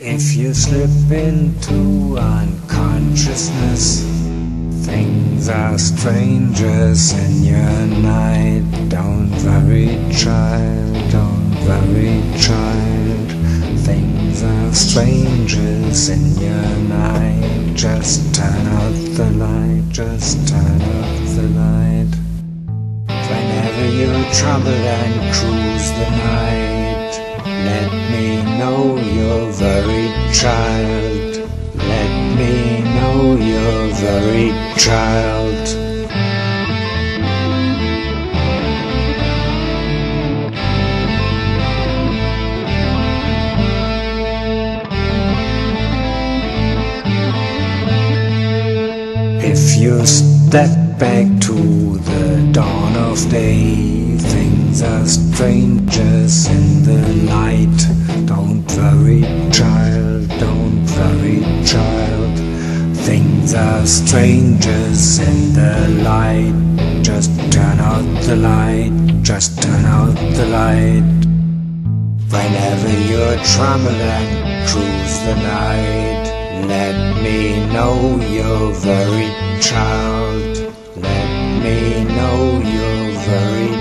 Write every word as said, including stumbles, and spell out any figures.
If you slip into unconsciousness, things are strangers in your night. Don't worry, child, don't worry, child. Things are strangers in your night. Just turn out the light, just turn out the light. Whenever you're troubled and cruise the night, let me know you're worried, child. Let me know you're worried, child. If you step back to the dawn of day, things are strangers in the light. Don't worry, child, don't worry, child. Things are strangers in the light. Just turn out the light, just turn out the light. Whenever you're troubled and cruise the night, let me know you're worried, child. Let me know you're worried,